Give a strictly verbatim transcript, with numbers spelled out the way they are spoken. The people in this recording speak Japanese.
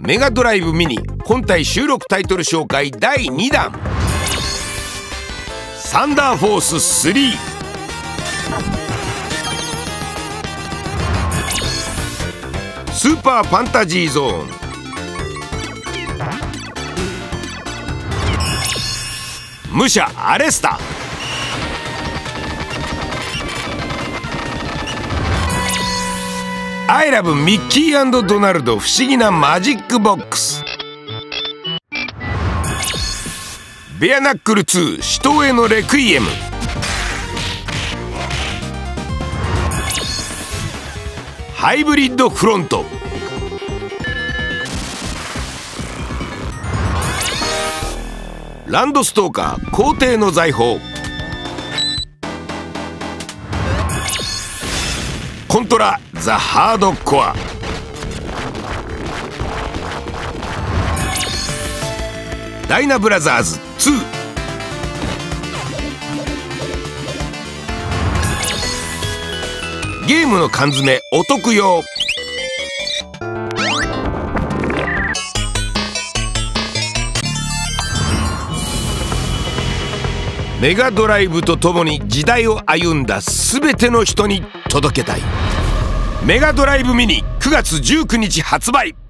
メガドライブミニ本体収録タイトル紹介だいにだん、サンダーフォーススリー、スーパーファンタジーゾーン、武者アレスタ、アイラブミッキー&ドナルド不思議なマジックボックス、ベアナックルツー死闘へのレクイエム、ハイブリッドフロント、ランドストーカー皇帝の財宝、コントラザ・ハードコア、ダイナブラザーズツー、ゲームの缶詰お得用、メガドライブとともに時代を歩んだ全ての人に届けたい。メガドライブミニくがつじゅうくにち発売。